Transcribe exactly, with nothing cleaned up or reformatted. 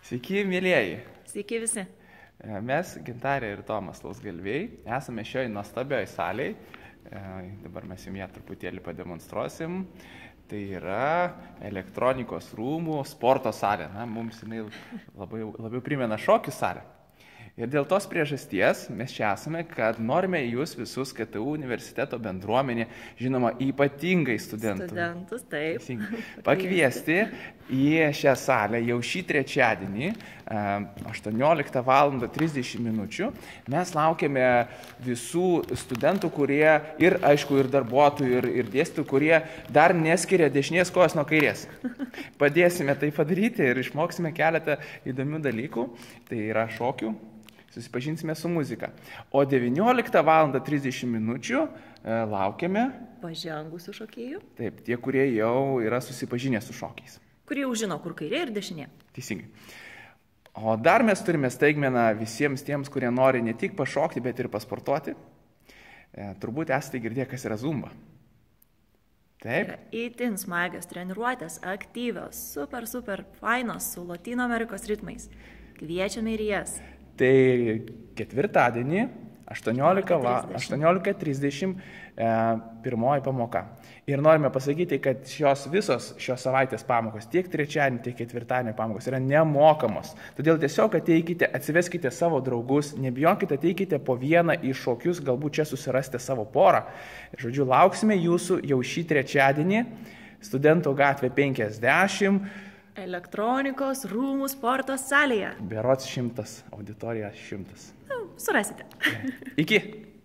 Sveiki, mėlyjeji. Sveiki visi. Mes, Gintarė ir Tomas Lausgalviai, esame šioje nuostabioje salėje. Dabar mes jums ją truputėlį pademonstruosim. Tai yra elektronikos rūmų sporto salė. Na, mums jinai labai, labiau primena šokių salę. Ir dėl tos priežasties mes čia esame, kad norime jūs visus K T U universiteto bendruomenė, žinoma, ypatingai studentų, Studentus, taip. pakviesti į šią salę jau šį trečiadienį, aštuonioliktą valandą trisdešimt minučių. Mes laukiame visų studentų, kurie ir, aišku, ir darbuotojų, ir, ir dėstytojų, kurie dar neskiria dešinės kojos nuo kairės. Padėsime tai padaryti ir išmoksime keletą įdomių dalykų. Tai yra šokių. Susipažinsime su muzika. O devynioliktą valandą trisdešimt minučių e, laukiame Pažengusių šokėjų, taip, tie, kurie jau yra susipažinę su šokiais. kurie jau žino, kur kairė ir dešinė. Teisingai. O dar mes turime staigmeną visiems tiems, kurie nori ne tik pašokti, bet ir pasportuoti. E, turbūt esate girdėję, kas yra zumba. Taip. Yra itin smagios treniruotės, aktyvios, super, super fainos, su Latino Amerikos ritmais. Kviečiame ir jas. Tai ketvirtadienį aštuoniolika trisdešimt e, pirmoji pamoka. Ir norime pasakyti, kad šios visos šios savaitės pamokos, tiek trečiadienį, tiek ketvirtadienį pamokos yra nemokamos. Todėl tiesiog ateikite, atsiveskite savo draugus, nebijokite, ateikite po vieną į šokius, galbūt čia susirasite savo porą. Ir, žodžiu, lauksime jūsų jau šį trečiadienį, Studentų gatvė penkiasdešimt. Elektronikos rūmų sporto salėje. Berods šimtas, auditorija šimtas. Nu, surasite. Iki.